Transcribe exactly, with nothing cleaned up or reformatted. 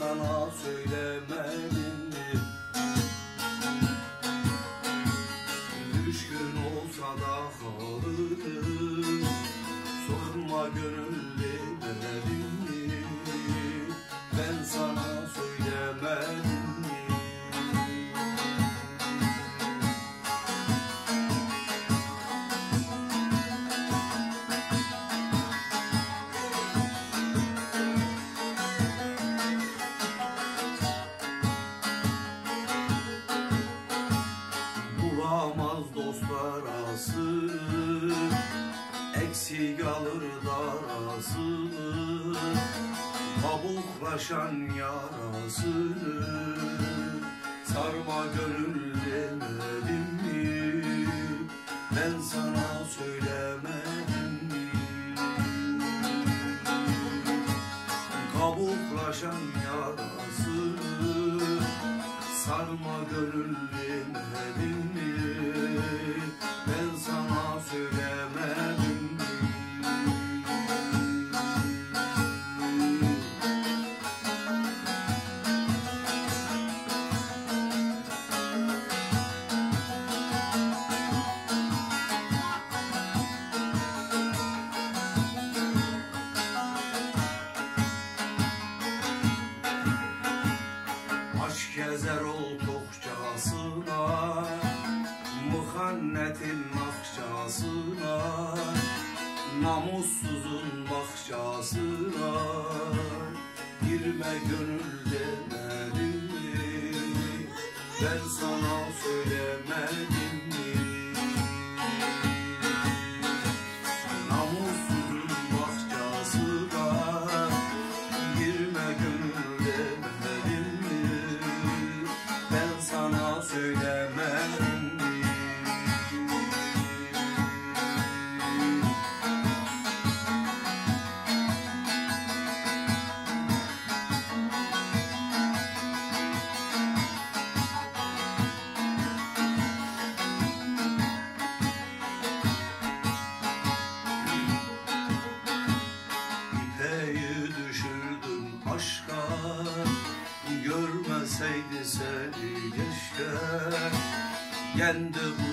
sana söylemedim mi? Düşkün olsa da halim, sorma gönül demedim mi? Ben sana söylemedim mi? Bulamaz dostlar arası, eksik alır darasını, kabuklaşan yarasını. Sarma gönül demedim mi? Ben sana söylemedim mi? Kabuklaşan yarasını, sarma gönül demedim mi? Ben sana söylemedim mi? Aşk gezer ol tokçasına, muhannetin nakşasına, namussuzun bahçasına. Girme gönül demedim mi? Ben sana söylemedim mi? Namussuzun bahçasına, girme gönül demedim mi? Ben sana söylemedim mi? İpeyi düşürdüm aşka, görmeseydi seni keşke. Yendi bu